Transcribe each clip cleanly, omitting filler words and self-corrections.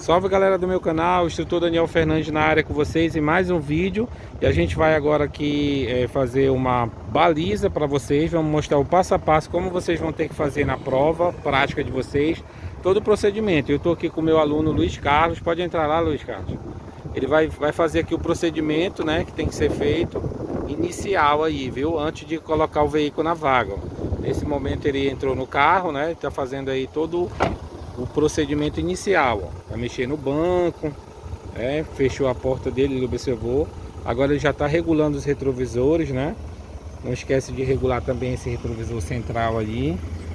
Salve galera do meu canal, instrutor Daniel Fernandes na área com vocês em mais um vídeo. E a gente vai agora aqui fazer uma baliza para vocês. Vamos mostrar o passo a passo como vocês vão ter que fazer na prova prática de vocês, todo o procedimento. Eu estou aqui com o meu aluno Luiz Carlos, pode entrar lá, Luiz Carlos. Ele vai fazer aqui o procedimento, né, que tem que ser feito inicial aí, viu? Antes de colocar o veículo na vaga. Nesse momento ele entrou no carro, né, está fazendo aí todo o procedimento inicial, ó. Vai mexer no banco, fechou a porta dele, ele observou. Agora ele já está regulando os retrovisores, né? Não esquece de regular também esse retrovisor central ali.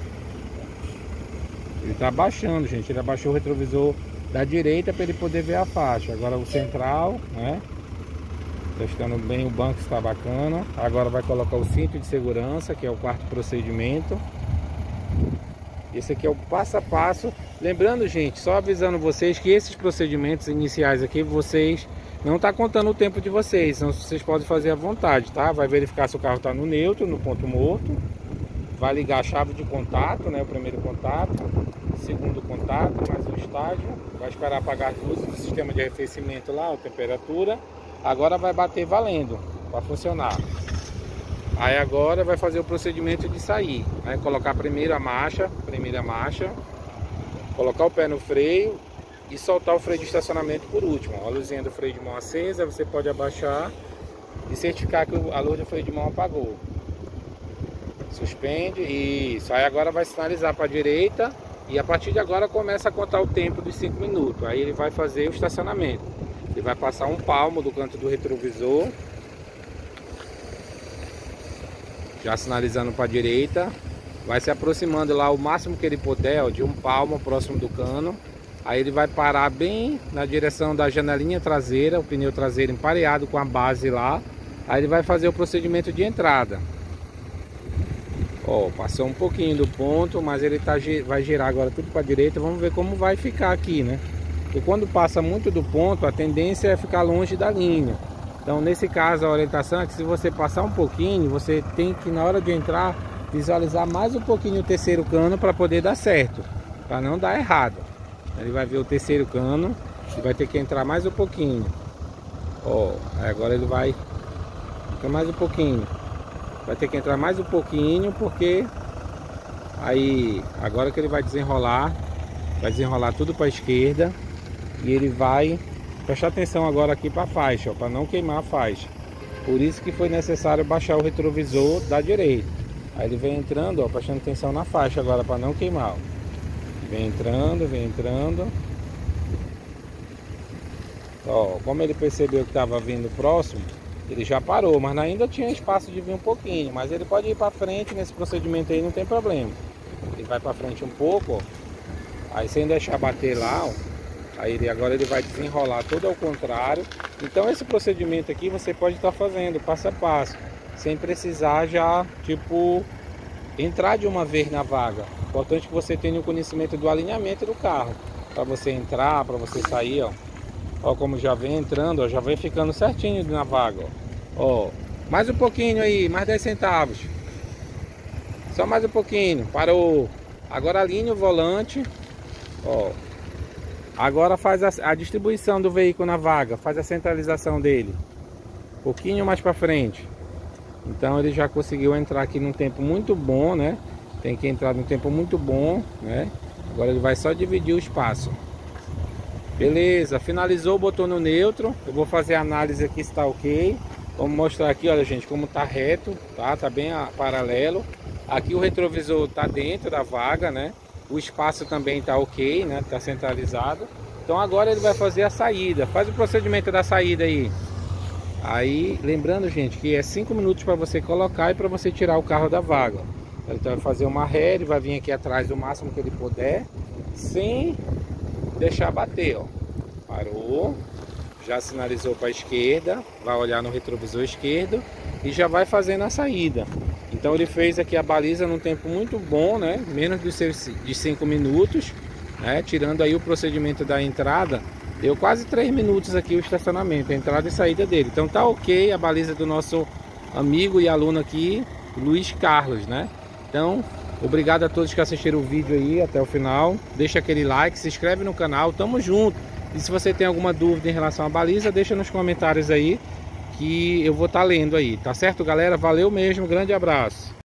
Ele está abaixando, gente. Ele abaixou o retrovisor da direita para ele poder ver a faixa. Agora o central, né? Testando bem o banco, está bacana. Agora vai colocar o cinto de segurança, que é o quarto procedimento. Esse aqui é o passo a passo. Lembrando, gente, só avisando vocês que esses procedimentos iniciais aqui, vocês não tá contando o tempo de vocês, então vocês podem fazer à vontade, tá? Vai verificar se o carro está no neutro, no ponto morto. Vai ligar a chave de contato, né? O primeiro contato, segundo contato, mais um estágio. Vai esperar apagar as luzes do sistema de arrefecimento lá, a temperatura. Agora vai bater valendo para funcionar. Aí agora vai fazer o procedimento de sair, né? Colocar a primeira marcha, colocar o pé no freio e soltar o freio de estacionamento por último. A luzinha do freio de mão acesa, você pode abaixar e certificar que a luz do freio de mão apagou. Suspende, isso. Aí agora vai sinalizar para a direita e a partir de agora começa a contar o tempo dos 5 minutos. Aí ele vai fazer o estacionamento. Ele vai passar um palmo do canto do retrovisor, já sinalizando para a direita, vai se aproximando lá o máximo que ele puder, ó, de um palmo próximo do cano. Aí ele vai parar bem na direção da janelinha traseira, o pneu traseiro empareado com a base lá. Aí ele vai fazer o procedimento de entrada. Ó, passou um pouquinho do ponto, mas ele vai girar agora tudo para a direita. Vamos ver como vai ficar aqui, né? Porque quando passa muito do ponto, a tendência é ficar longe da linha. Então nesse caso a orientação é que se você passar um pouquinho, você tem que na hora de entrar visualizar mais um pouquinho o terceiro cano para poder dar certo, para não dar errado. Ele vai ver o terceiro cano e vai ter que entrar mais um pouquinho. Ó, agora ele vai ficar mais um pouquinho. Vai ter que entrar mais um pouquinho porque aí agora que ele vai desenrolar tudo para a esquerda e ele vai prestar atenção agora aqui para a faixa, para não queimar a faixa. Por isso que foi necessário baixar o retrovisor da direita. Aí ele vem entrando, ó, prestando atenção na faixa agora para não queimar. Ó. Vem entrando. Ó, como ele percebeu que estava vindo próximo, ele já parou, mas ainda tinha espaço de vir um pouquinho. Mas ele pode ir para frente nesse procedimento aí, não tem problema. Ele vai para frente um pouco, ó. Aí sem deixar bater lá, ó. Aí agora ele vai desenrolar todo ao contrário. Então esse procedimento aqui você pode estar fazendo passo a passo, sem precisar já, tipo, entrar de uma vez na vaga. Importante que você tenha o conhecimento do alinhamento do carro, para você entrar, para você sair, ó. Ó como já vem entrando, ó, já vem ficando certinho na vaga, ó. Ó, mais um pouquinho aí, mais 10 centavos. Só mais um pouquinho, parou. Agora alinha o volante, ó. Agora faz a distribuição do veículo na vaga, faz a centralização dele. Um pouquinho mais para frente. Então ele já conseguiu entrar aqui num tempo muito bom, né? Tem que entrar num tempo muito bom, né? Agora ele vai só dividir o espaço. Beleza, finalizou, botou no neutro. Eu vou fazer a análise aqui se está ok. Vamos mostrar aqui, olha gente, como tá reto, tá? Tá bem paralelo. Aqui o retrovisor tá dentro da vaga, né? O espaço também tá ok, né? Tá centralizado. Então agora ele vai fazer a saída. Faz o procedimento da saída aí. Aí, lembrando, gente, que é 5 minutos para você colocar e para você tirar o carro da vaga. Então vai fazer uma ré, ele vai vir aqui atrás o máximo que ele puder, sem deixar bater, ó. Parou. Já sinalizou para a esquerda, vai olhar no retrovisor esquerdo e já vai fazendo a saída. Então ele fez aqui a baliza num tempo muito bom, né? Menos de 5 minutos, né? Tirando aí o procedimento da entrada, deu quase 3 minutos aqui o estacionamento, a entrada e saída dele. Então tá ok a baliza do nosso amigo e aluno aqui, Luiz Carlos, né? Então, obrigado a todos que assistiram o vídeo aí até o final. Deixa aquele like, se inscreve no canal, tamo junto. E se você tem alguma dúvida em relação à baliza, deixa nos comentários aí, que eu vou estar lendo aí, tá certo, galera? Valeu mesmo, grande abraço.